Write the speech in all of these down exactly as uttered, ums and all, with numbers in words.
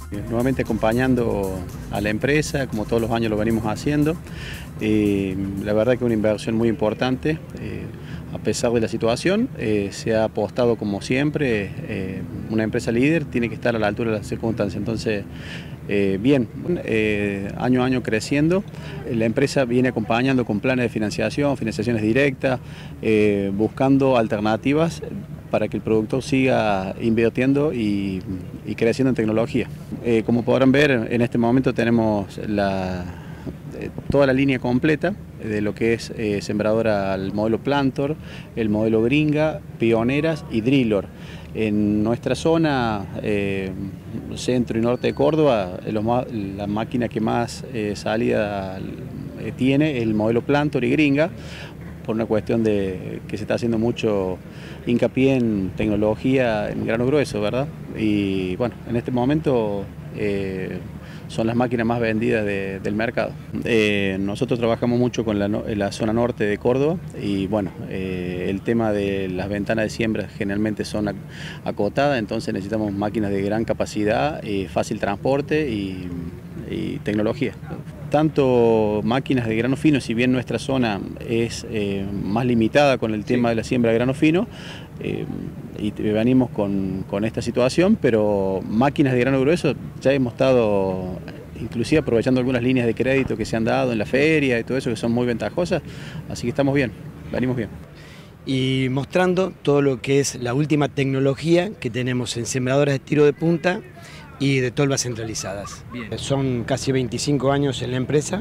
Nuevamente acompañando a la empresa, como todos los años lo venimos haciendo. Eh, la verdad que es una inversión muy importante. Eh, a pesar de la situación, eh, se ha apostado como siempre. Eh, una empresa líder tiene que estar a la altura de las circunstancias. Entonces, eh, bien, eh, año a año creciendo. La empresa viene acompañando con planes de financiación, financiaciones directas, eh, buscando alternativas para que el productor siga invirtiendo y, y creciendo en tecnología. Eh, como podrán ver, en este momento tenemos la, eh, toda la línea completa de lo que es eh, sembradora al modelo Plantor, el modelo Gringa, Pioneras y Drillor. En nuestra zona, eh, centro y norte de Córdoba, los, la máquina que más eh, salida eh, tiene es el modelo Plantor y Gringa, por una cuestión de que se está haciendo mucho hincapié en tecnología en grano grueso, ¿verdad? Y bueno, en este momento eh, son las máquinas más vendidas de, del mercado. Eh, nosotros trabajamos mucho con la, la zona norte de Córdoba y bueno, eh, el tema de las ventanas de siembra generalmente son acotadas, entonces necesitamos máquinas de gran capacidad, eh, fácil transporte y, y tecnología. Tanto máquinas de grano fino, si bien nuestra zona es eh, más limitada con el tema sí. de la siembra de grano fino, eh, y venimos con, con esta situación, pero máquinas de grano grueso ya hemos estado inclusive aprovechando algunas líneas de crédito que se han dado en la feria y todo eso, que son muy ventajosas, así que estamos bien, venimos bien. Y mostrando todo lo que es la última tecnología que tenemos en sembradoras de tiro de punta y de tolvas centralizadas. Bien. Son casi veinticinco años en la empresa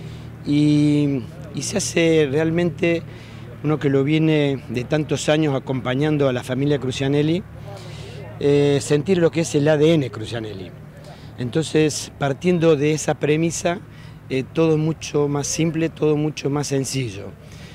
y, y se hace realmente, uno que lo viene de tantos años acompañando a la familia Crucianelli, eh, sentir lo que es el A D N Crucianelli. Entonces, partiendo de esa premisa, eh, todo mucho más simple, todo mucho más sencillo.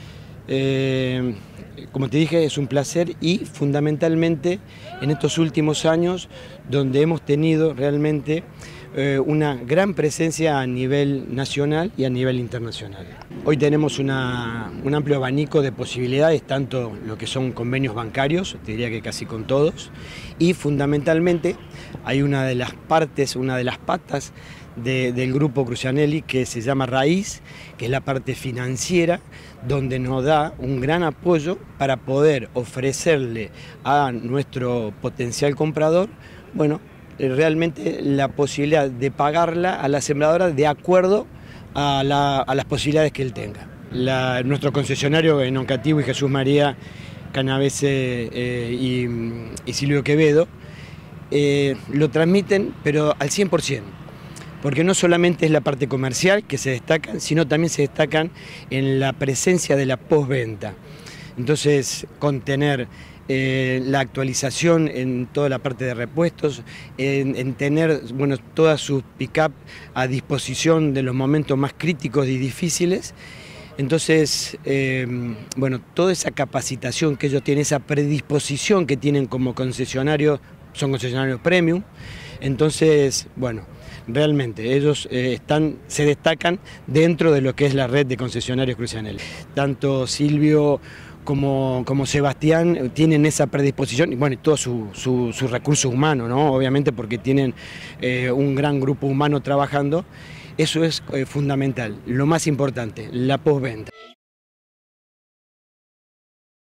Eh, Como te dije, es un placer y fundamentalmente en estos últimos años donde hemos tenido realmente eh, una gran presencia a nivel nacional y a nivel internacional. Hoy tenemos una, un amplio abanico de posibilidades, tanto lo que son convenios bancarios, te diría que casi con todos, y fundamentalmente hay una de las partes, una de las patas De, del grupo Crucianelli que se llama Raíz, que es la parte financiera, donde nos da un gran apoyo para poder ofrecerle a nuestro potencial comprador, bueno, realmente la posibilidad de pagarla a la sembradora de acuerdo a, la, a las posibilidades que él tenga. La, nuestro concesionario en Oncativo y Jesús María Canavese eh, y, y Silvio Quevedo eh, lo transmiten, pero al cien por ciento. Porque no solamente es la parte comercial que se destacan, sino también se destacan en la presencia de la postventa. Entonces, con tener eh, la actualización en toda la parte de repuestos, en, en tener bueno, todas sus pick-up a disposición de los momentos más críticos y difíciles. Entonces, eh, bueno, toda esa capacitación que ellos tienen, esa predisposición que tienen como concesionarios, son concesionarios premium. Entonces, bueno, realmente ellos eh, están, se destacan dentro de lo que es la red de concesionarios Crucianelli. Tanto Silvio como, como Sebastián tienen esa predisposición y bueno, y todo su, su, su recurso humano, ¿no? Obviamente porque tienen eh, un gran grupo humano trabajando. Eso es eh, fundamental, lo más importante, la postventa.